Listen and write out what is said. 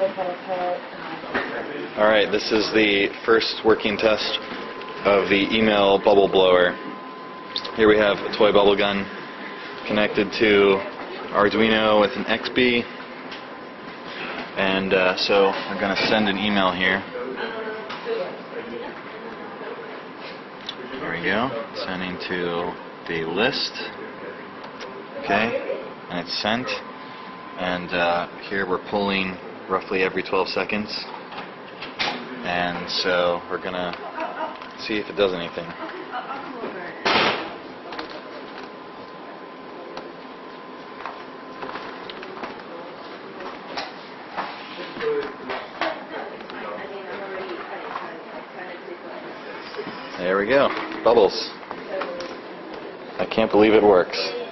Alright, this is the first working test of the email bubble blower. Here we have a toy bubble gun connected to Arduino with an XB, and so I'm going to send an email here. There we go, sending to the list. Okay, and it's sent, and here we're pulling roughly every 12 seconds, and so we're going to see if it does anything. There we go. Bubbles. I can't believe it works.